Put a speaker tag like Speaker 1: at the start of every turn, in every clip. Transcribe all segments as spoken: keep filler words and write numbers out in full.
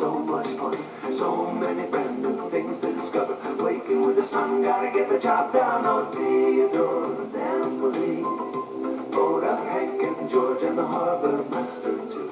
Speaker 1: so much fun. So many brand new things to discover. Waking with the sun, gotta get the job done. Oh, Theodore and Emily, Rhoda, Hank, and George, and the harbor master too.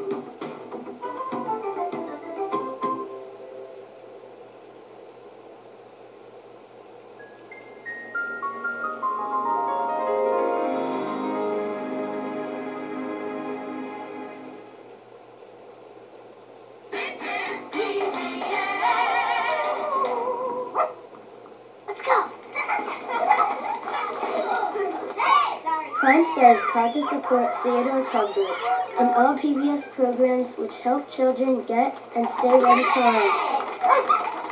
Speaker 2: Prime Star is proud to support Theodore Tugboat and all P B S programs which help children get and stay ready to learn.